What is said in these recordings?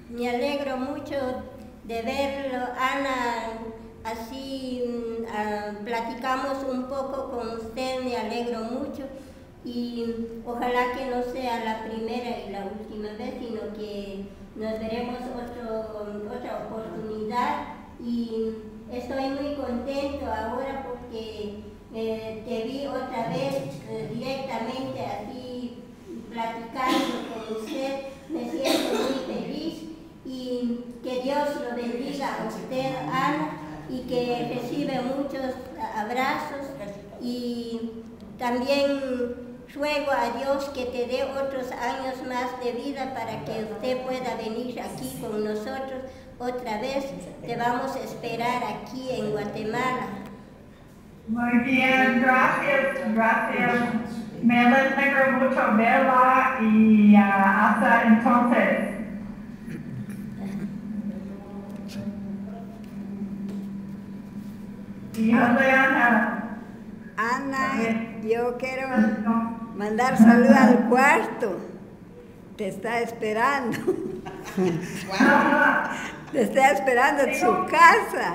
Me alegro mucho de verlo, Ana, así platicamos un poco con usted, me alegro mucho y ojalá que no sea la primera y la última vez, sino que nos veremos otra oportunidad y estoy muy contento ahora porque te vi otra vez directamente así platicando con usted, me siento muy feliz y que Dios lo bendiga a usted, Ana, y que recibe muchos abrazos y también ruego a Dios que te dé otros años más de vida para que usted pueda venir aquí con nosotros otra vez. Te vamos a esperar aquí en Guatemala. Muy bien, gracias, gracias. Me alegro mucho verla y hasta entonces. Y Ana. Ana, yo quiero mandar salud al cuarto. Te está esperando. Te está esperando en su casa.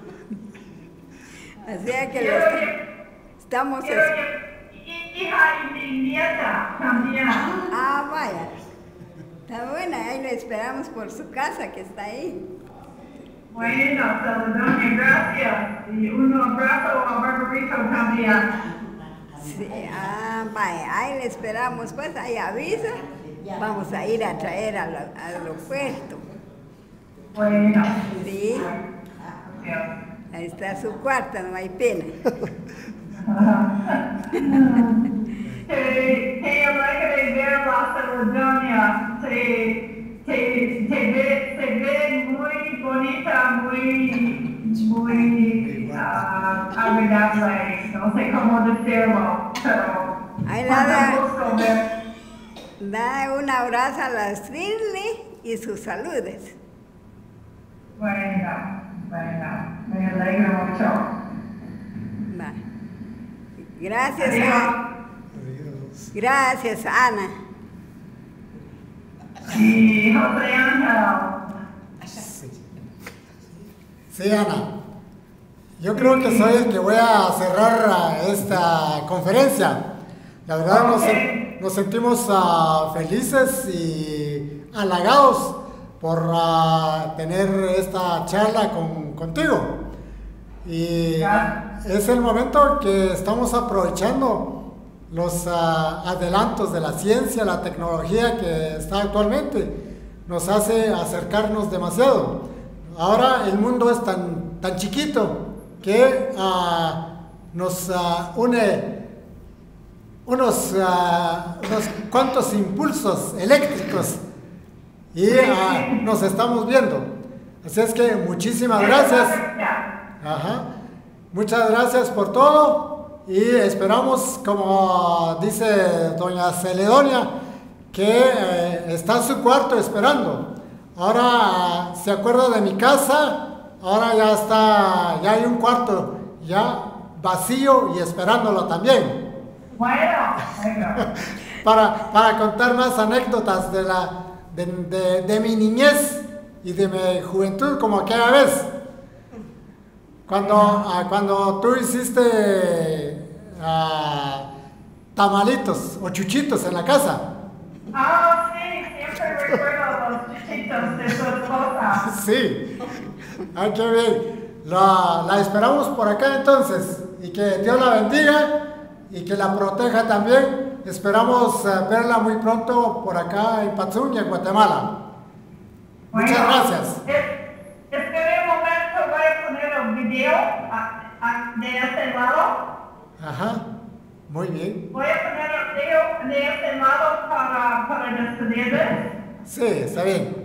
Así que estamos... Hija y nieta también. Ah, vaya. Está buena, ahí le esperamos por su casa que está ahí. Bueno, Celedonio, gracias. Y un abrazo a Margarito también. Sí, vaya, ahí le esperamos, pues ahí avisa. Vamos a ir a traer al aeropuerto. Bueno. Sí. Ahí está su cuarto, no hay pena. Te alegra verla, Celedonio. Se ve muy bonita, muy agradable. No sé cómo decirlo, pero ahí da un abrazo a la Shirley y sus saludes. Bueno, me alegro mucho. Va. Gracias, Ana. Gracias, Ana. Sí, José Ángel. Sí, Ana. Yo creo que soy el que voy a cerrar esta conferencia. La verdad nos sentimos felices y halagados por tener esta charla contigo. Y es el momento que estamos aprovechando los adelantos de la ciencia, la tecnología que está actualmente, nos hace acercarnos demasiado. Ahora el mundo es tan chiquito que nos une unos cuantos impulsos eléctricos y nos estamos viendo. Así es que muchísimas gracias. Muchas gracias por todo. Y esperamos, como dice doña Celedonia, que está en su cuarto esperando. Ahora se acuerda de mi casa, ahora ya hay un cuarto ya vacío y esperándolo también. Bueno. para contar más anécdotas de mi niñez y de mi juventud, como aquella vez. Cuando tú hiciste tamalitos o chuchitos en la casa. Sí, siempre recuerdo los chuchitos de su esposa. Sí, qué bien. La esperamos por acá entonces y que Dios la bendiga y que la proteja también. Esperamos verla muy pronto por acá en Patsuña, en Guatemala. Muchas gracias. Espera un momento, voy a poner el video de este lado. Muy bien. Voy a poner el video de este lado para despedirles. Sí, está bien.